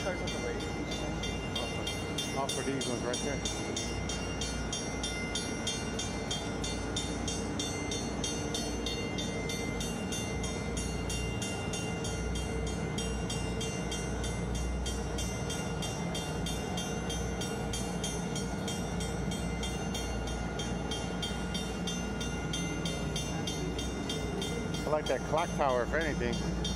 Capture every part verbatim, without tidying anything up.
starts with the radio station. Off for these ones right there. I like that clock tower, if anything.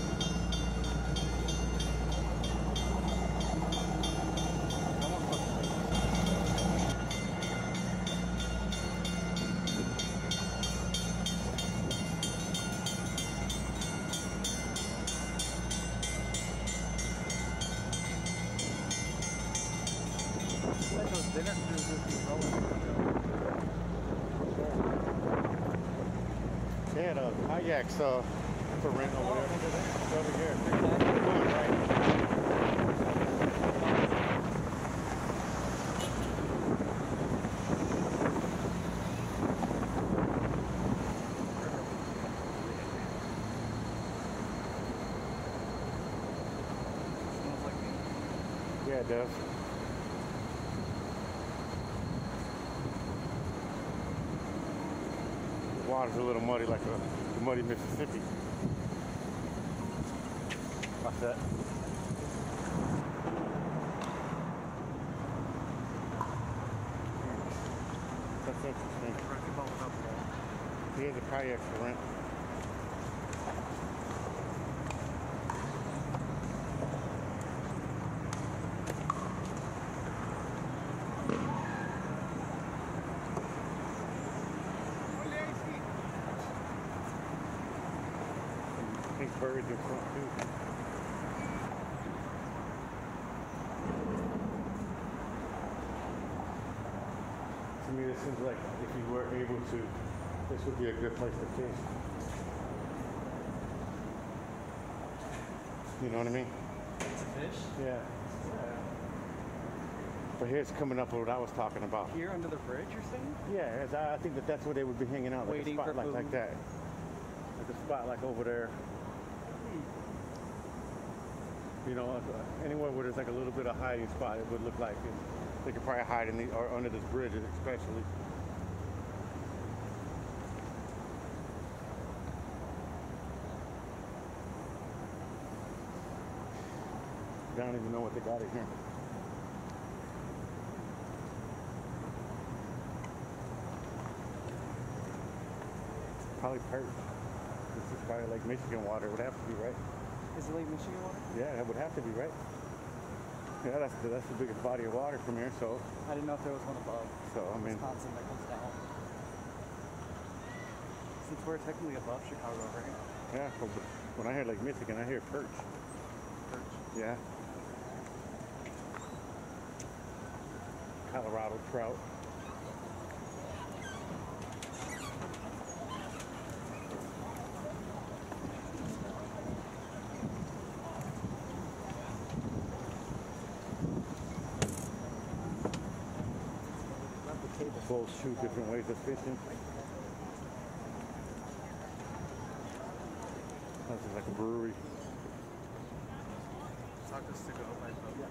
They had a kayaks uh, for rent over there. It's over here. Smells like me. Yeah, it does. The water's a little muddy, like a muddy Mississippi. What's that? That's interesting. Here's a kayak for rent. Pink birds in front too. To me, this seems like if you were able to, this would be a good place to fish. You know what I mean? To fish? Yeah. yeah. But here's coming up with what I was talking about. Here under the bridge, you're saying? Yeah, I think that that's where they would be hanging out, like Waiting a spot for like, food. like that. Like a spot like over there. You know, anywhere where there's like a little bit of hiding spot, it would look like it. They could probably hide in the, or under this bridge, especially. I don't even know what they got in here. Probably perch. This is probably like Michigan water. It would have to be, right? Is it Lake Michigan water? Yeah, it would have to be, right? Yeah, that's the, that's the biggest body of water from here, so. I didn't know if there was one above. So, I mean. Wisconsin that comes down. Since we're technically above Chicago, right? Yeah, but when I hear Lake Michigan, I hear perch. Perch? Yeah. Colorado trout. Both two different ways of fishing. This is like a brewery. Talk us to go up, I thought.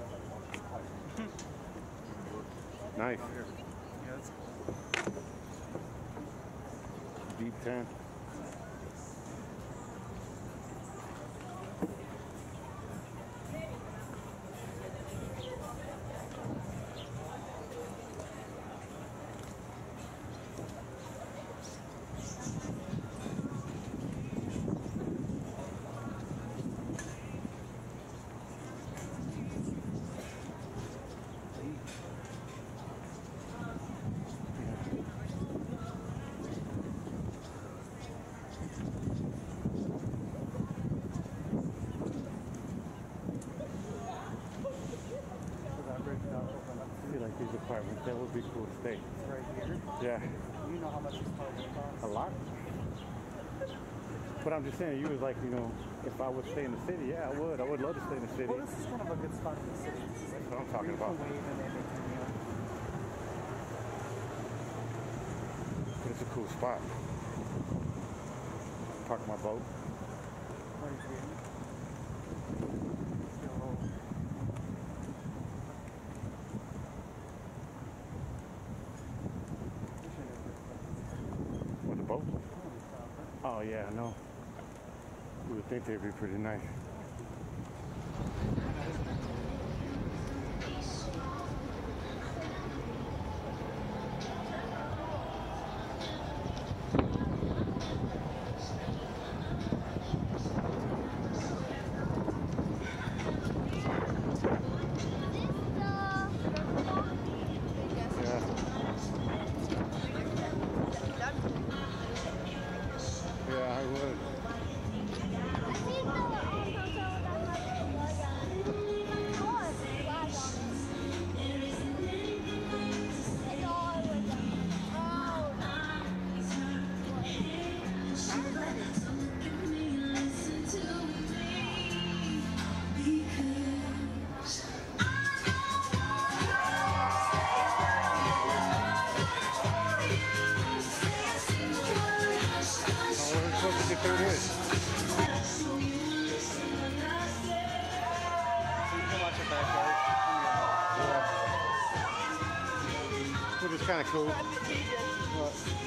Nice. Oh, here. Yeah, that's cool. Deep tent. These apartments, that would be cool to stay. Right here? Yeah. You know how much this apartment costs? A lot. But I'm just saying, you was like, you know, if I would stay in the city, yeah, I would. I would love to stay in the city. Well, this is kind of a good spot in the city. This is like That's what I'm talking about. wave and everything, you know. But it's a cool spot. Park my boat. Right here. So, Oh yeah, no. You would think they'd be pretty nice. Yeah. Yeah, I would. Oh, we're supposed to get through this. So you can watch your backyard. Yeah. Which is kind of cool. Private media. But